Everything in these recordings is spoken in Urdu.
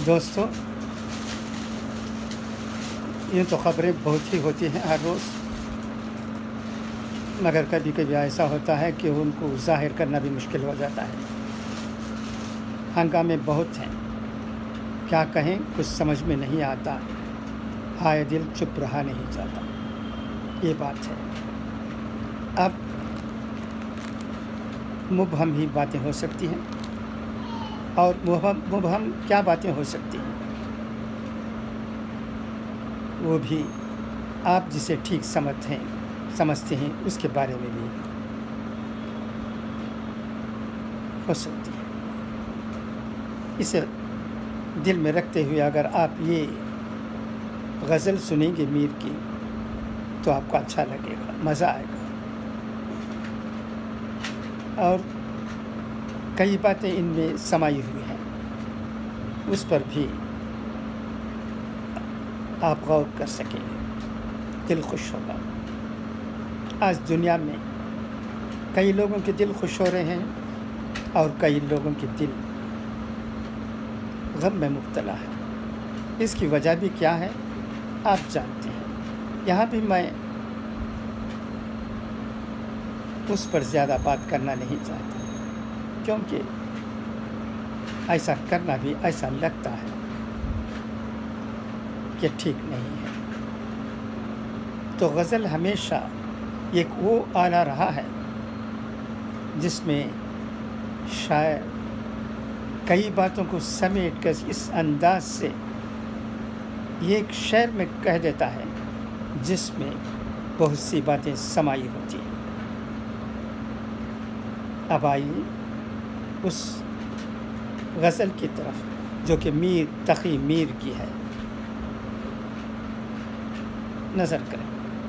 دوستو، یہ تو خبریں بہت ہی ہوتی ہیں ہر روز، مگر کبھی کبھی ایسا ہوتا ہے کہ ان کو ظاہر کرنا بھی مشکل ہو جاتا ہے۔ ہنگامے بہت ہیں، کیا کہیں کچھ سمجھ میں نہیں آتا، ہائے دل چپ رہا نہیں جاتا، یہ بات ہے۔ اب مبہم ہی باتیں ہو سکتی ہیں، اور مبہم کیا باتیں ہو سکتی ہیں، وہ بھی آپ جسے ٹھیک سمجھتے ہیں اس کے بارے میں بھی ہو سکتی ہے۔ اسے دل میں رکھتے ہوئے اگر آپ یہ غزل سنیں گے میر کی تو آپ کو اچھا لگے گا، مزہ آئے گا، اور کئی باتیں ان میں سمائی ہوئی ہیں، اس پر بھی آپ غور کر سکیں گے، دل خوش ہوگا۔ آج دنیا میں کئی لوگوں کے دل خوش ہو رہے ہیں اور کئی لوگوں کے دل غم میں مبتلا ہے۔ اس کی وجہ بھی کیا ہے آپ جانتے ہیں۔ یہاں بھی میں اس پر زیادہ بات کرنا نہیں چاہتا، کیونکہ ایسا کرنا بھی ایسا لگتا ہے کہ ٹھیک نہیں ہے۔ تو غزل ہمیشہ ایک وہ آلہ رہا ہے جس میں شاعر کئی باتوں کو سمیٹ کر اس انداز سے ایک شعر میں کہہ دیتا ہے جس میں بہت سی باتیں سمائی ہوتی ہیں۔ اب آئیے اس غزل کی طرف جو کہ میر تقی میر کی ہے، نظر کریں۔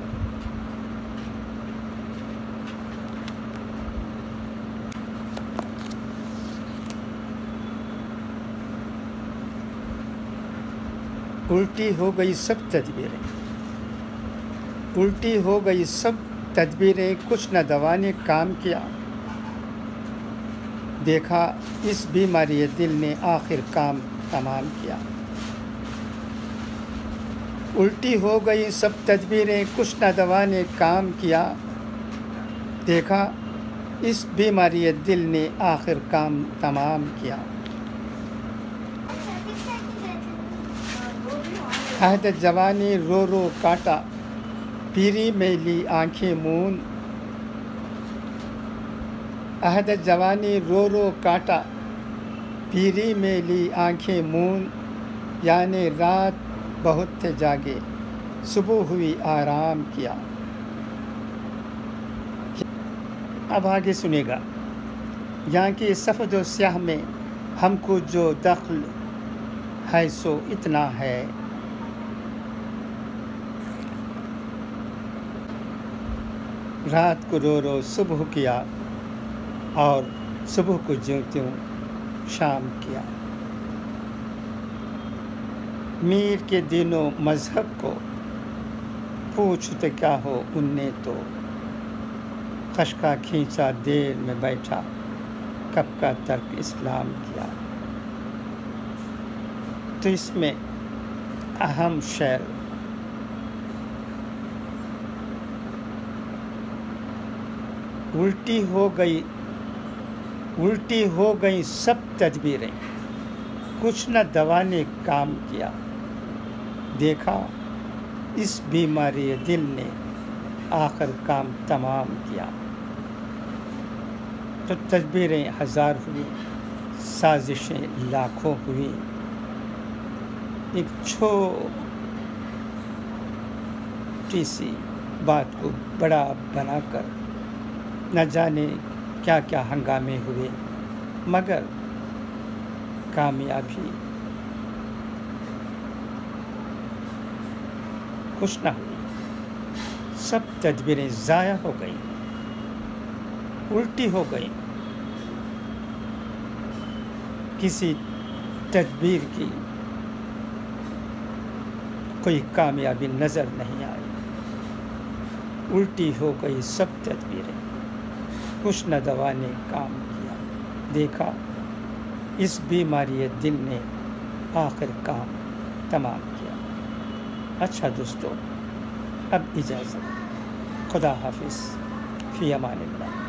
الٹی ہو گئی سب تدبیریں، الٹی ہو گئی سب تدبیریں، کچھ نہ دوا نے کام کیا، دیکھا اس بیماری دل نے آخر کام تمام کیا۔ الٹی ہو گئی سب تدبیریں، کچھ نہ دوا نے کام کیا، دیکھا اس بیماری دل نے آخر کام تمام کیا۔ عہد جوانی رو رو کاٹا، پیری میں لی آنکھیں مون، عہد جوانی رو رو کاٹا، پیری میں لی آنکھیں مون، یعنی رات بہت تھے جاگے، صبح ہوئی آرام کیا۔ اب آگے سنے گا، یہاں کی سفید و سیاہ میں ہم کو جو دخل ہے سو اتنا ہے، رات کو رو رو صبح کیا اور صبح کو جیوں تیوں شام کیا۔ میر کے دین و مذہب کو پوچھتے کیا ہو ان نے تو، خشکا کھینچا دیر میں بیٹھا، کب کا ترک اسلام کیا۔ تو اس میں اہم شعر الٹی ہو گئی سب تدبیریں، کچھ نہ دوا نے کام کیا، دیکھا اس بیماری دل نے آخر کام تمام کیا۔ تو تدبیریں ہزار ہوئی، سازشیں لاکھوں ہوئی، ایک چھوٹی سی بات کو بڑا بنا کر نہ جانے کیا کیا ہنگامے ہوئے، مگر کامیابی کچھ نہ ہوئی، سب تدبیریں ضائع ہو گئی، الٹی ہو گئی، کسی تدبیر کی کوئی کامیابی نظر نہیں آئی، الٹی ہو گئی سب تدبیریں، کچھ نہ دوا نے کام کیا، دیکھا اس بیماری دل نے آخر کام تمام کیا۔ اچھا دوستو، اب اجازت، خدا حافظ، فی امان اللہ۔